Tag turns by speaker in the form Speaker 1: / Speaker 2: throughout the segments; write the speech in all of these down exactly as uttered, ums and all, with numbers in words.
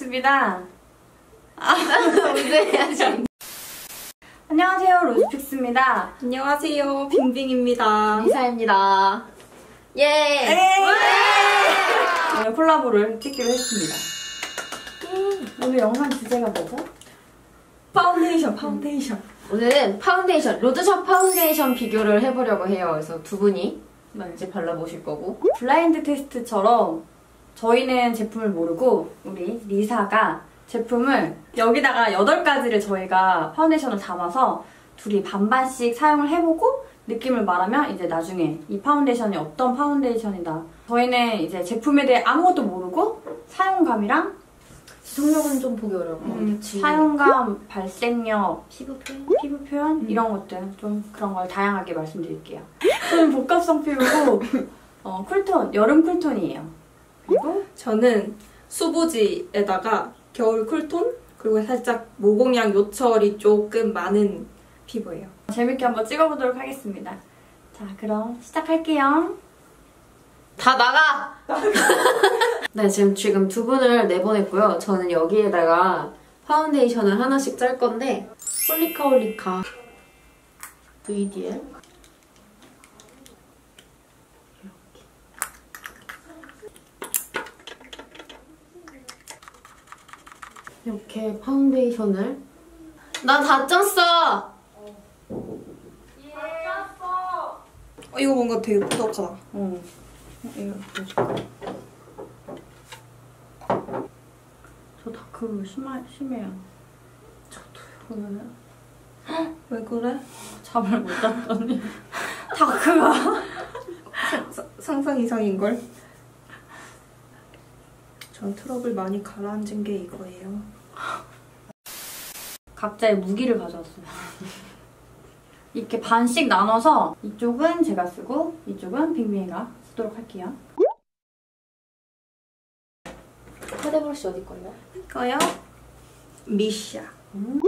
Speaker 1: 로즈픽스입니다.
Speaker 2: 아, 언제 해야지.
Speaker 1: 안녕하세요, 로즈픽스입니다.
Speaker 3: 안녕하세요, 빙빙입니다.
Speaker 2: 리사입니다. 예!
Speaker 1: 오늘 콜라보를 찍기로 했습니다. 오늘 영상 주제가 뭐죠?
Speaker 3: 파운데이션, 파운데이션.
Speaker 2: 오늘은 파운데이션, 로드샵 파운데이션 비교를 해보려고 해요. 그래서 두 분이
Speaker 1: 네.
Speaker 2: 이제 발라보실 거고.
Speaker 1: 블라인드 테스트처럼 저희는 제품을 모르고 우리 리사가 제품을 여기다가 여덟 가지를 저희가 파운데이션을 담아서 둘이 반반씩 사용을 해보고 느낌을 말하면 이제 나중에 이 파운데이션이 어떤 파운데이션이다. 저희는 이제 제품에 대해 아무것도 모르고 사용감이랑
Speaker 2: 지속력은 좀 보기 어려워.
Speaker 1: 음, 사용감, 발색력,
Speaker 2: 피부 표현?
Speaker 1: 피부 표현?
Speaker 2: 음.
Speaker 1: 이런 것들 좀 그런 걸 다양하게 말씀드릴게요. 저는 복합성 피부고 어, 쿨톤, 여름 쿨톤이에요. 그리고
Speaker 3: 저는 수부지에다가 겨울 쿨톤, 그리고 살짝 모공량 요철이 조금 많은 피부예요.
Speaker 1: 재밌게 한번 찍어보도록 하겠습니다. 자, 그럼 시작할게요.
Speaker 2: 다 나가! 네, 지금, 지금 두 분을 내보냈고요. 저는 여기에다가 파운데이션을 하나씩 짤 건데 홀리카 홀리카 브이디엘 이렇게 이렇게 파운데이션을 나 다 짰어!
Speaker 3: 어, 이거 뭔가 되게 부덕하다.
Speaker 1: 어. 이거 보여줄까? 저 다크 심하, 심해요. 저도요.
Speaker 3: 왜 그래?
Speaker 1: 잠을 못 잤더니 다크가
Speaker 3: 사, 상상 이상인걸? 전 트러블 많이 가라앉은 게 이거예요.
Speaker 1: 각자의 무기를 가져왔어요. 이렇게 반씩 나눠서 이쪽은 제가 쓰고 이쪽은 빙빙이가 쓰도록 할게요.
Speaker 2: 카데브러쉬 어디 거예요?
Speaker 3: 이거요? 미샤.
Speaker 2: 음?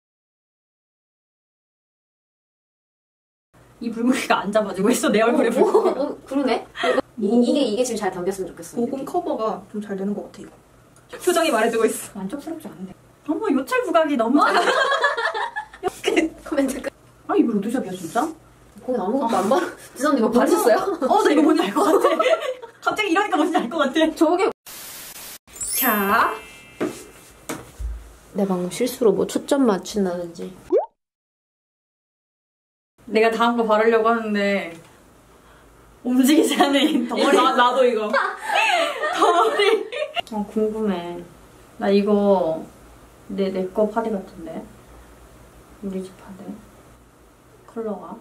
Speaker 1: 이 붉은기가 안 잡아지고 있어, 내 얼굴에
Speaker 2: 어,
Speaker 1: 붉은기.
Speaker 2: 어, 어, 그러네? 이, 이게, 이게 지금 잘 담겼으면 좋겠어.
Speaker 3: 모공 커버가 좀 잘 되는 것 같아, 이거. 표정이 말해주고 있어.
Speaker 1: 만족스럽지 않은데. 어머, 요철 부각이 너무 잘.
Speaker 2: 코멘트 끝.
Speaker 1: 아, 이거 로드샵이야, 진짜?
Speaker 2: 거긴 아무것도 안 바르... 지선님 이거 바르셨어요?
Speaker 1: 어, 나 이거 뭔지 알 것 같아. 갑자기 이러니까 뭔지 알 것 같아.
Speaker 2: 저게...
Speaker 3: 자,
Speaker 2: 내가 방금 실수로 뭐 초점 맞춘다든지.
Speaker 1: 내가 다음 거 바르려고 하는데 움직이지 않는 이 덩어리.
Speaker 3: 나, 나도 이거.
Speaker 1: 덩어리. 어, 궁금해. 나 이거 내 내 거 파데 같은데. 우리 집 파데. 컬러가.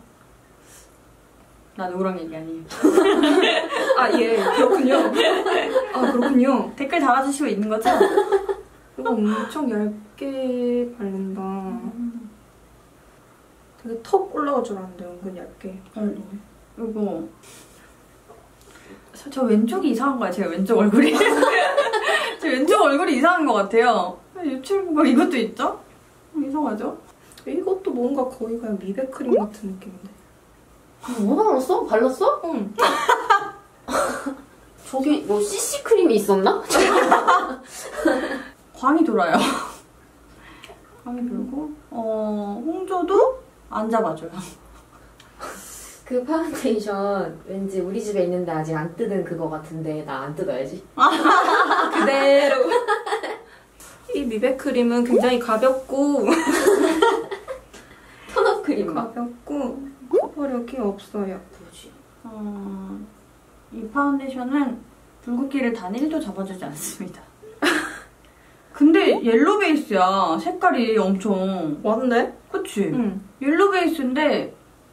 Speaker 1: 나 누구랑 얘기 아니에요.
Speaker 3: 아, 예, 그렇군요. 아, 그렇군요.
Speaker 1: 댓글 달아주시고 있는 거죠?
Speaker 3: 이거 엄청 얇게 바른다.
Speaker 1: 음.
Speaker 3: 되게 턱 올라갈 줄 알았는데 은근 얇게.
Speaker 1: 음. 이거 저, 저 왼쪽이 이상한 거야. 제가 왼쪽 얼굴이. 제 왼쪽 얼굴이 이상한 것 같아요. 유튜브가 이것도 있죠? 이상하죠?
Speaker 3: 이것도 뭔가 거의 그냥 미백 크림 같은 느낌인데.
Speaker 2: 뭐 발랐어? 발랐어?
Speaker 3: 응.
Speaker 2: 저기 뭐 씨씨 크림이 있었나?
Speaker 1: 광이 돌아요. 광이 돌고 어 홍조도 안 잡아줘요.
Speaker 2: 그 파운데이션 왠지 우리 집에 있는데 아직 안 뜯은 그거 같은데 나 안 뜯어야지.
Speaker 3: 그대로. 이 미백 크림은 굉장히 가볍고
Speaker 2: 톤업 크림 맛.
Speaker 3: 가볍고 커버력이 없어요.
Speaker 2: 뭐지?
Speaker 1: 어, 이 파운데이션은 붉은기를 단 일도 잡아주지 않습니다. 근데 옐로 베이스야. 색깔이 엄청.
Speaker 3: 맞네?
Speaker 1: 그치?
Speaker 3: 응.
Speaker 1: 옐로 베이스인데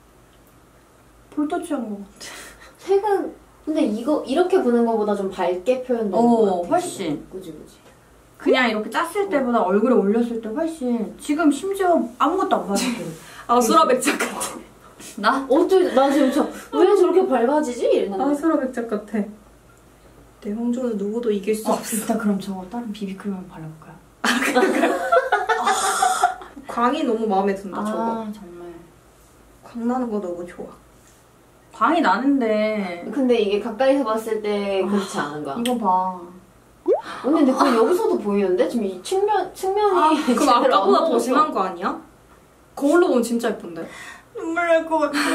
Speaker 1: 볼터치한 것 같아.
Speaker 2: 색은 근데 이거 이렇게 보는 거보다 좀 밝게 표현되는
Speaker 1: 어,
Speaker 2: 거 같아.
Speaker 1: 훨씬.
Speaker 2: 그지 그지.
Speaker 1: 그냥 이렇게 짰을 때보다 얼굴에 올렸을 때 훨씬. 지금 심지어 아무것도 안 바르고.
Speaker 3: 아수라 백작 같아.
Speaker 1: 나?
Speaker 2: 어떻게 나 지금 저 왜 저렇게 밝아지지? 이랬는데.
Speaker 3: 아수라 백작 같아. 내 홍조는 누구도 이길 수
Speaker 1: 어,
Speaker 3: 없어.
Speaker 1: 일단 그럼 저거 다른 비비크림 한번 발라볼까요?
Speaker 3: 광이 너무 마음에 든다,
Speaker 1: 아,
Speaker 3: 저거.
Speaker 1: 정말.
Speaker 3: 광 나는 거 너무 좋아.
Speaker 1: 광이 나는데
Speaker 2: 근데 이게 가까이서 봤을 때 그렇지 않은 거야.
Speaker 1: 이거 봐.
Speaker 2: 언니 근데 그거 여기서도 보이는데? 지금 이 측면, 측면이.
Speaker 3: 아, 그럼
Speaker 2: 제대로 안
Speaker 3: 아까보다 더
Speaker 2: 나왔어.
Speaker 3: 심한 거 아니야? 거울로 보면 진짜 예쁜데?
Speaker 1: 눈물 날 것 같아.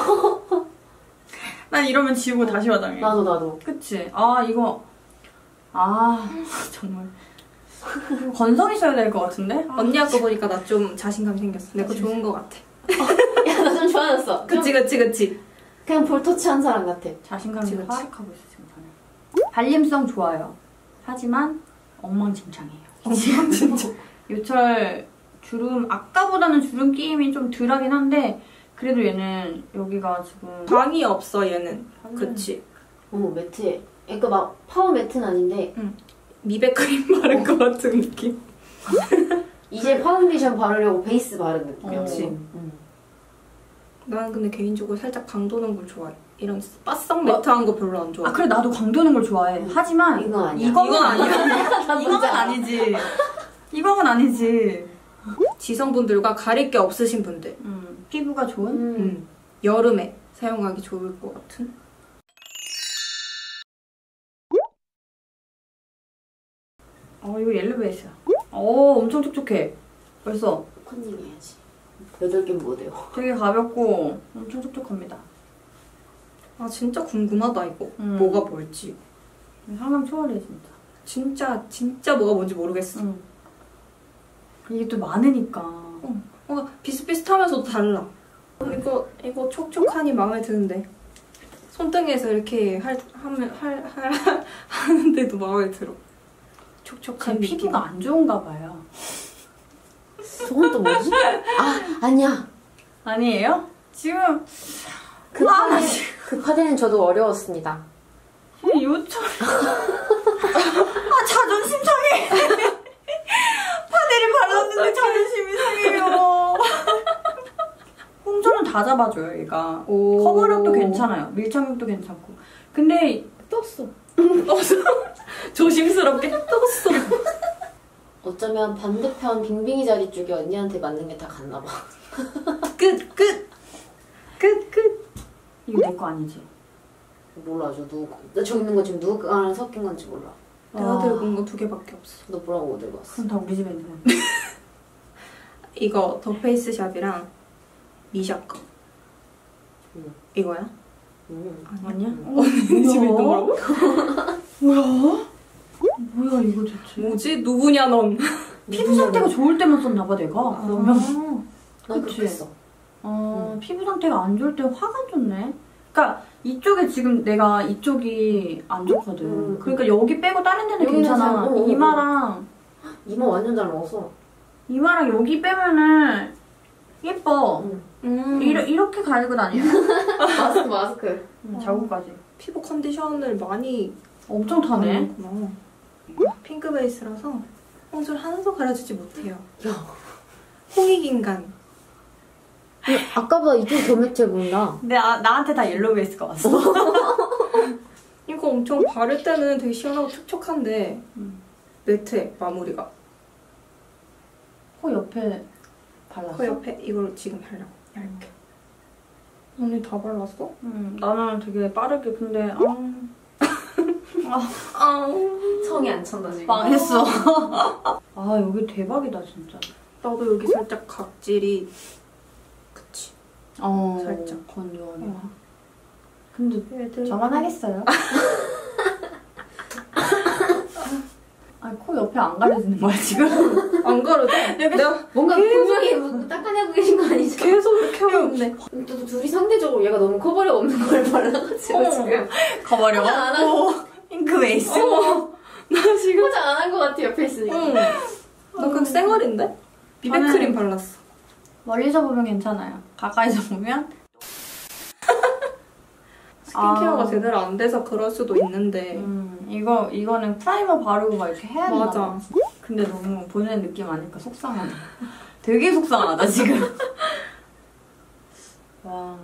Speaker 1: 난 이러면 지우고 다시 화장해.
Speaker 2: 나도, 나도.
Speaker 1: 그치? 아, 이거. 아, 정말. 건성 있어야 될 것 같은데? 아,
Speaker 3: 언니 아까 보니까 나 좀 자신감 생겼어. 내 거 좋은 거 같아.
Speaker 2: 야, 나 좀 좋아졌어.
Speaker 3: 그치, 그치, 그치.
Speaker 2: 그냥 볼터치한 사람 같아.
Speaker 1: 자신감이
Speaker 3: 그치, 그치.
Speaker 1: 하락하고 있어, 지금 저는. 발림성 좋아요. 하지만 엉망진창이에요.
Speaker 3: 엉망진창.
Speaker 1: 요철 주름, 아까보다는 주름 끼임이 좀 덜하긴 한데, 그래도 얘는 여기가 지금.
Speaker 3: 광이 없어, 얘는. 그치.
Speaker 2: 어, 매트해. 그러니까 막 파워 매트는 아닌데,
Speaker 3: 미백크림 바른 것 같은 느낌.
Speaker 2: 이제 파운데이션 바르려고 베이스 바른 느낌이야.
Speaker 1: 그치.
Speaker 2: 음.
Speaker 3: 나는 근데 개인적으로 살짝 강도는 걸 좋아해. 이런 바싹 매트한 거 별로 안 좋아해.
Speaker 1: 아, 그래, 나도 광도는 걸 좋아해. 하지만.
Speaker 2: 이건 아니야.
Speaker 1: 이건
Speaker 3: 이건
Speaker 1: 아니야. 이건 아니지. 이건 아니지.
Speaker 3: 지성분들과 가릴 게 없으신 분들.
Speaker 1: 음, 피부가 좋은?
Speaker 2: 음.
Speaker 3: 음. 여름에 사용하기 좋을 것 같은.
Speaker 1: 어, 이거 옐로 베이스야. 오, 엄청 촉촉해. 벌써
Speaker 2: 컨닝 해야지. 여덟 개는 못 해요.
Speaker 1: 되게 가볍고 엄청 촉촉합니다.
Speaker 3: 아 진짜 궁금하다 이거.
Speaker 1: 음.
Speaker 3: 뭐가 뭘지.
Speaker 1: 상상 초월해, 진짜.
Speaker 3: 진짜 진짜 뭐가 뭔지 모르겠어.
Speaker 1: 응. 이게 또 많으니까.
Speaker 3: 뭔가 비슷비슷하면서도 달라. 이거 이거 촉촉하니 마음에 드는데. 손등에서 이렇게 할 하면 할, 할 하는데도 마음에 들어.
Speaker 1: 제
Speaker 3: 촉촉한 느낌.
Speaker 1: 피부가 안 좋은가 봐요.
Speaker 2: 저건 또 뭐지? 아, 아니야.
Speaker 1: 아니에요? 지금
Speaker 2: 그
Speaker 1: 와, 나
Speaker 2: 파데, 그 파데는 저도 어려웠습니다.
Speaker 1: 지금 요철. 아, 자존심 상해. 파데를 발랐는데 자존심이 상해요. 홍조는 다 잡아줘요, 얘가.
Speaker 3: 오.
Speaker 1: 커버력도 괜찮아요. 밀착력도 괜찮고. 근데
Speaker 2: 떴어.
Speaker 3: 조심스럽게 떴어.
Speaker 2: 어쩌면 반대편 빙빙이 자리 쪽에 언니한테 맞는 게 다 갔나 봐.
Speaker 3: 끝 끝.
Speaker 1: 끝, 끝. 이거 내 거 아니지?
Speaker 2: 몰라, 저 누구. 나 저기 있는 거 지금 누구랑 섞인 건지 몰라.
Speaker 3: 내가
Speaker 1: 와.
Speaker 3: 들고 온 거 두 개밖에 없어.
Speaker 2: 너 뭐라고 못 들고 왔어?
Speaker 1: 그럼 다 우리 집에 있는 거.
Speaker 3: 이거 더 페이스샵이랑 미샤 거.
Speaker 2: 응.
Speaker 3: 이거야?
Speaker 2: 음.
Speaker 1: 아니야?
Speaker 3: 어, 언니 집에 있는 거라고?
Speaker 1: 뭐야? 뭐야, 이거 대체?
Speaker 3: 뭐지? 누구냐 넌?
Speaker 1: 피부 상태가 좋을 때만 썼나 봐, 내가. 그러면.
Speaker 2: 난
Speaker 1: 그치?
Speaker 2: 그렇게 했어.
Speaker 1: 어,
Speaker 2: 응.
Speaker 1: 피부 상태가 안 좋을 때 화가 안 좋네. 그러니까 이쪽에 지금 내가 이쪽이 안 좋거든.
Speaker 2: 음.
Speaker 1: 그러니까 여기 빼고 다른 데는
Speaker 2: 여기는
Speaker 1: 괜찮아.
Speaker 2: 잘- 어, 어, 어.
Speaker 1: 이마랑
Speaker 2: 이마 완전 잘 먹었어.
Speaker 1: 이마랑 여기 빼면은 예뻐.
Speaker 2: 응.
Speaker 3: 음.
Speaker 1: 이러, 이렇게 가지고 다녀.
Speaker 2: 마스크, 마스크.
Speaker 1: 음, 자국까지.
Speaker 3: 피부 컨디션을 많이
Speaker 1: 엄청 타네.
Speaker 3: 하는구나. 아, 핑크 베이스라서 홍조를 하나도 가려주지 못해요.
Speaker 2: 야.
Speaker 3: 홍익인간.
Speaker 2: 아까보다 이쪽 더 매트해 보인다.
Speaker 1: 근데 아, 나한테 다 옐로우 베이스가 왔어.
Speaker 3: 이거 엄청 바를 때는 되게 시원하고 촉촉한데
Speaker 1: 음.
Speaker 3: 매트해 마무리가.
Speaker 1: 코 옆에 발랐어?
Speaker 3: 그 옆에 이걸 지금 하려고 얇게. 언니 다 발랐어?
Speaker 1: 음, 나는 되게 빠르게 근데 아,
Speaker 3: 아
Speaker 2: 성이 안 찬다 지금.
Speaker 1: 망했어. 아, 여기 대박이다 진짜.
Speaker 3: 나도 여기 살짝 각질이 그치.
Speaker 1: 어,
Speaker 3: 살짝.
Speaker 1: 건조하네.
Speaker 3: 어.
Speaker 1: 근데
Speaker 3: 애들
Speaker 1: 저만 하겠어요? 아, 코 옆에 안 가려지는 거야 지금?
Speaker 3: 안 가려져? 내가
Speaker 2: 뭔가 분명히 뭐 닦아내고 계신 거 아니죠?
Speaker 3: 계속 이렇게 하고 있는데
Speaker 2: 또 둘이 상대적으로 얘가 너무 커버력 없는 걸 발라가지고
Speaker 3: 어.
Speaker 2: 지금
Speaker 1: 가버려.
Speaker 2: 화장 안 하고
Speaker 1: 핑크 베이스.
Speaker 3: 어. 나 지금
Speaker 2: 화장 안 한 것 같아 옆에 있으니까.
Speaker 3: 응. 나 그냥 쌩얼인데? 비백크림 발랐어.
Speaker 1: 멀리서 보면 괜찮아요. 가까이서 보면
Speaker 3: 스킨케어가
Speaker 1: 아.
Speaker 3: 제대로 안 돼서 그럴 수도 있는데
Speaker 1: 음, 이거 이거는 프라이머 바르고 막 이렇게 해야 된다.
Speaker 3: 맞아.
Speaker 1: 근데 너무 보는 느낌 아니까 속상하다. 되게 속상하다 지금. 와.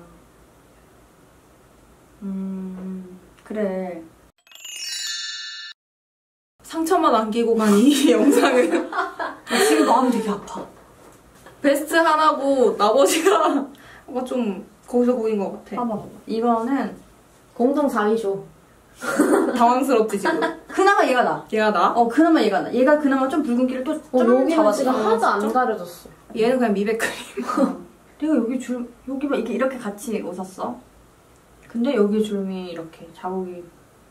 Speaker 1: 음, 그래.
Speaker 3: 상처만 안기고 간 이 영상은
Speaker 1: 지금 마음이 되게 아파.
Speaker 3: 베스트 하나고 나머지가 뭔가 좀 거기서 거긴 것 같아.
Speaker 1: 봐봐, 봐봐. 이거는
Speaker 2: 공동 사 위죠.
Speaker 3: 당황스럽지 지금.
Speaker 1: 그나마 얘가 나.
Speaker 3: 얘가 나?
Speaker 1: 어 그나마 얘가 나. 얘가 그나마 좀 붉은기를 또
Speaker 2: 어,
Speaker 1: 좀
Speaker 2: 여기는
Speaker 1: 잡았어.
Speaker 2: 지금 하나도 안
Speaker 3: 좀?
Speaker 2: 가려졌어.
Speaker 3: 얘는 그냥 미백크림.
Speaker 1: 내가 여기 줄 여기만 이렇게 이렇게 같이 웃었어. 근데 여기 줄미 이렇게 자국이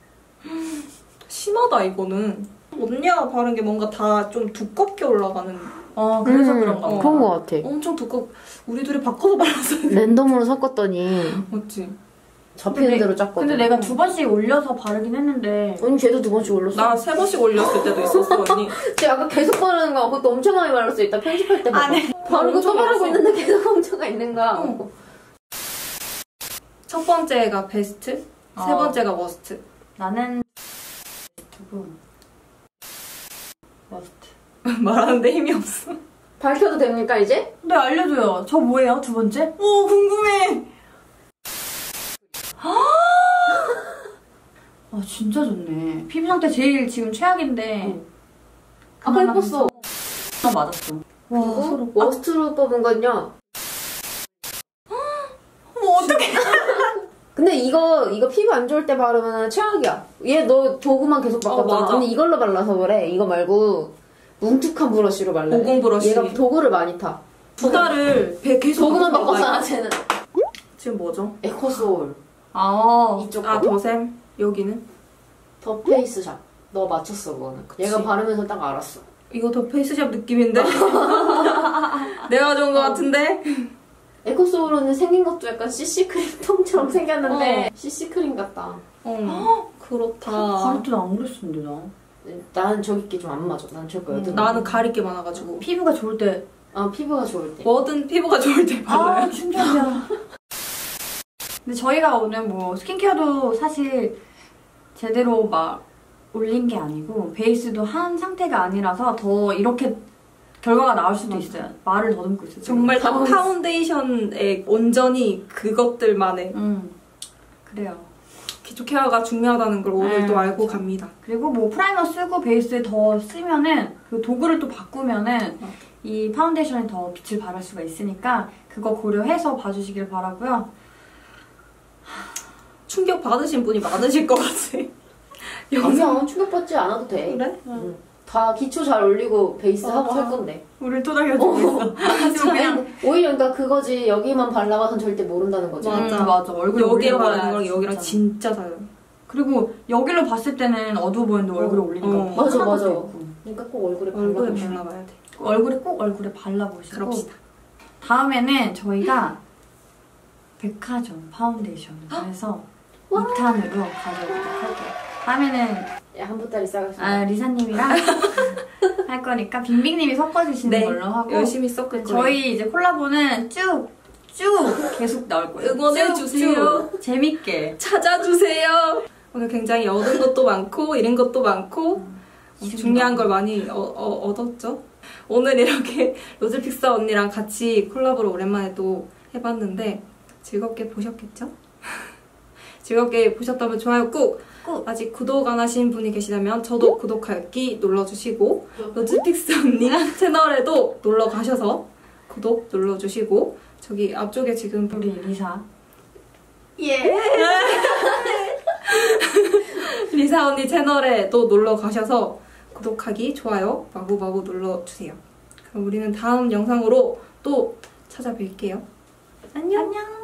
Speaker 3: 심하다 이거는. 언니가 바른 게 뭔가 다 좀 두껍게 올라가는.
Speaker 1: 어 그래서
Speaker 2: 음,
Speaker 1: 그런가 봐.
Speaker 2: 그런 거 같아.
Speaker 3: 엄청 두껍. 우리 둘이 바꿔서 발랐어야 돼.
Speaker 2: 랜덤으로 섞었더니
Speaker 3: 맞지?
Speaker 2: 접히는 대로 짰거든.
Speaker 1: 근데 내가 두 번씩 올려서 바르긴 했는데
Speaker 2: 언니 쟤도 두 번씩 올렸어.
Speaker 3: 나 세 번씩 올렸을 때도 있었어 언니.
Speaker 2: 쟤 아까 계속 바르는 거 그것도 엄청 많이 발랐어. 이따 편집할 때 봐봐.
Speaker 1: 아, 네.
Speaker 2: 바르고
Speaker 3: 엄청
Speaker 2: 또 바르고
Speaker 3: 발랐어.
Speaker 2: 있는데 계속 홈차가 있는 거야.
Speaker 3: 어. 첫 번째가 베스트,
Speaker 1: 어.
Speaker 3: 세 번째가 워스트.
Speaker 1: 나는 두고 머스트.
Speaker 3: 말하는데 힘이 없어.
Speaker 2: 밝혀도 됩니까 이제?
Speaker 1: 네 알려줘요. 저 뭐예요 두 번째? 오 궁금해. 아 진짜 좋네. 피부 상태 제일 지금 최악인데.
Speaker 2: 응. 아까 예뻤어.
Speaker 1: 아 맞았어. 와
Speaker 2: 그리고
Speaker 1: 서로.
Speaker 2: 워스트로 뽑은 건요.
Speaker 1: 뭐 어떡해.
Speaker 2: 근데 이거 이거 피부 안 좋을 때 바르면 최악이야. 얘 너 도구만 계속 바꿔봐.
Speaker 3: 어, 맞아.
Speaker 2: 언니 이걸로 발라서 그래. 이거 말고 뭉툭한 브러쉬로 발라.
Speaker 3: 오공 브러쉬.
Speaker 2: 얘가 도구를 많이 타.
Speaker 3: 두 달을 배 계속
Speaker 2: 도구만
Speaker 3: 바꿔
Speaker 2: 바꿔서
Speaker 3: 나가요.
Speaker 2: 쟤는.
Speaker 3: 지금 뭐죠?
Speaker 2: 에코소울.
Speaker 1: 아
Speaker 2: 이쪽
Speaker 3: 아
Speaker 2: 거.
Speaker 3: 더샘 여기는
Speaker 2: 더 페이스샵. 너 맞췄어 그거는.
Speaker 3: 그치.
Speaker 2: 얘가 바르면서 딱 알았어.
Speaker 3: 이거 더 페이스샵 느낌인데. 내가 좋은 거 같은데.
Speaker 2: 에코소울은 생긴 것도 약간 씨씨크림 통처럼 생겼는데 씨씨크림 같다.
Speaker 3: 어 그렇다.
Speaker 1: 바를 때는 안 그랬었는데 나.
Speaker 2: 나는 저기 게 좀 안 맞아. 난 저거 여든.
Speaker 3: 나는 가릴 게 많아가지고.
Speaker 1: 피부가 좋을 때.
Speaker 2: 아 피부가 좋을 때.
Speaker 3: 뭐든 피부가 좋을 때 발라요.
Speaker 1: 아 충격이야. 근데 저희가 오늘 뭐 스킨케어도 사실 제대로 막 올린 게 아니고 베이스도 한 상태가 아니라서 더 이렇게 결과가 나올 수도 있어요. 말을 더듬고 있어요.
Speaker 3: 정말 딱
Speaker 2: 당황했어.
Speaker 3: 파운데이션에 온전히 그것들만의
Speaker 1: 음 그래요.
Speaker 3: 기초 케어가 중요하다는 걸 오늘
Speaker 1: 음,
Speaker 3: 또 알고
Speaker 1: 그쵸.
Speaker 3: 갑니다.
Speaker 1: 그리고 뭐 프라이머 쓰고 베이스 더 쓰면은 그 도구를 또 바꾸면은
Speaker 3: 어.
Speaker 1: 이 파운데이션에 더 빛을 발할 수가 있으니까 그거 고려해서 봐주시길 바라고요.
Speaker 3: 충격 받으신 분이 많으실 것 같아.
Speaker 2: 아니야 충격받지 않아도 돼.
Speaker 3: 그래?
Speaker 2: 응. 다 기초 잘 올리고 베이스
Speaker 1: 맞아.
Speaker 2: 하고 할 건데.
Speaker 1: 우리 토닥여주고 있어. 지금 그냥
Speaker 2: 아니, 오히려 그러니까 그거지 여기만 발라봐선 절대 모른다는 거지.
Speaker 3: 맞아.
Speaker 1: 음, 맞아. 얼굴
Speaker 3: 여기에
Speaker 1: 올려봐야
Speaker 3: 바르는 거랑 여기랑
Speaker 1: 진짜.
Speaker 3: 진짜 달라요.
Speaker 1: 그리고 여기로 봤을 때는 어두워 보이는데 얼굴에 올리니까
Speaker 3: 어.
Speaker 2: 맞아,
Speaker 1: 하나도
Speaker 2: 맞아.
Speaker 1: 있고.
Speaker 2: 그러니까 꼭 얼굴에
Speaker 3: 얼굴에
Speaker 2: 발라보시고.
Speaker 3: 발라봐야 돼.
Speaker 1: 얼굴에 꼭 얼굴에 발라보시고
Speaker 3: 그럽시다.
Speaker 1: 다음에는 저희가 백화점 파운데이션을 해서 이 탄으로 가져오도록 할게요. 다음에는
Speaker 2: 야, 한 보따리 싸갔어.
Speaker 1: 아, 리사님이랑 할 거니까 빙빙님이 섞어주시는
Speaker 3: 네,
Speaker 1: 걸로 하고
Speaker 3: 열심히 섞을 거예요.
Speaker 1: 저희 이제 콜라보는 쭉 쭉 계속 나올 거예요.
Speaker 3: 응원해
Speaker 1: 쭉,
Speaker 3: 주세요.
Speaker 1: 쭉 재밌게.
Speaker 3: 찾아주세요. 오늘 굉장히 얻은 것도 많고 잃은 것도 많고 중요한 걸 많이 어, 어, 얻었죠. 오늘 이렇게 로즈픽사 언니랑 같이 콜라보를 오랜만에 또 해봤는데 즐겁게 보셨겠죠? 즐겁게 보셨다면 좋아요 꾹!
Speaker 1: 꾹!
Speaker 3: 아직 구독 안 하신 분이 계시다면 저도 구독하기 눌러주시고 로즈픽사 언니 채널에도 놀러 가셔서 구독 눌러주시고 저기 앞쪽에 지금
Speaker 1: 우리 리사.
Speaker 3: 예. 리사 언니 채널에도 놀러 가셔서 구독하기, 좋아요, 마구마구 눌러주세요. 그럼 우리는 다음 영상으로 또 찾아뵐게요. 안녕.
Speaker 1: 안녕.